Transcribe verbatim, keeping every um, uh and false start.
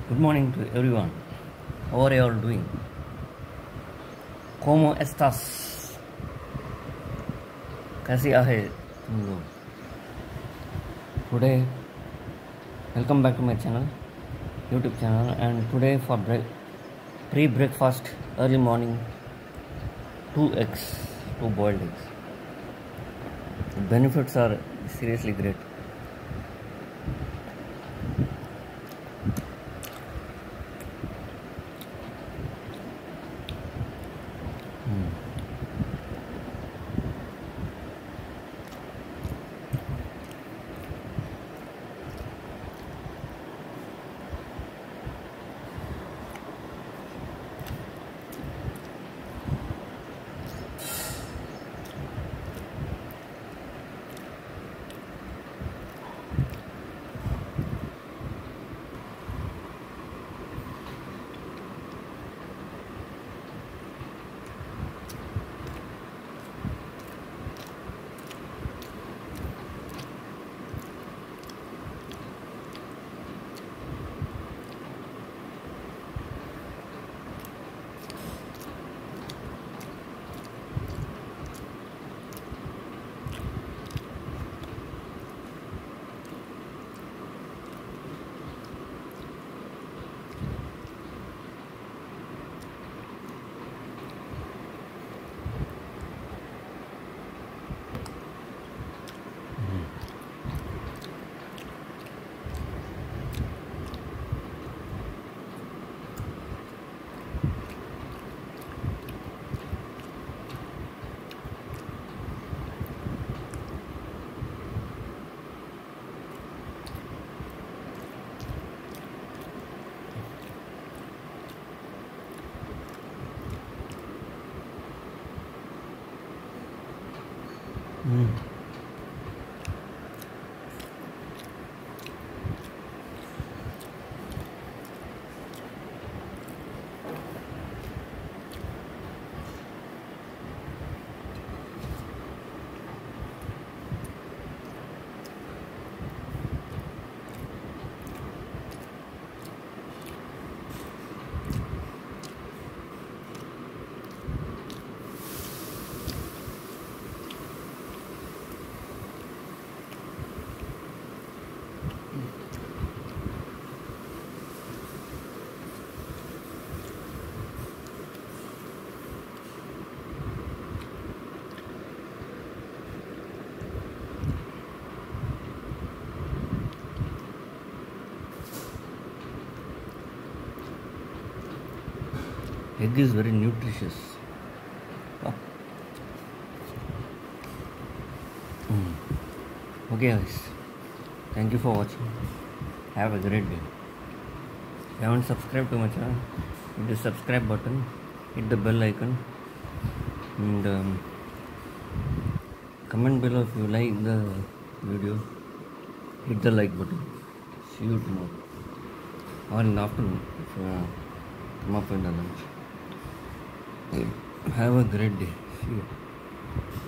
Good morning to everyone. How are you all doing? ¿Cómo estás? कैसी आहे तुम लोग? Today, welcome back to my channel, YouTube channel, and today for break, pre-breakfast, early morning, two eggs, two boiled eggs. The benefits are seriously great. Mm. Mm. Egg is very nutritious. Ah. Mm. Okay guys, thank you for watching. Have a great day. If you haven't subscribed to my channel, hit the subscribe button, hit the bell icon, and um, comment below if you like the video. Hit the like button. See you tomorrow or in the afternoon if you uh, come up in the lunch. Have a great day. See you.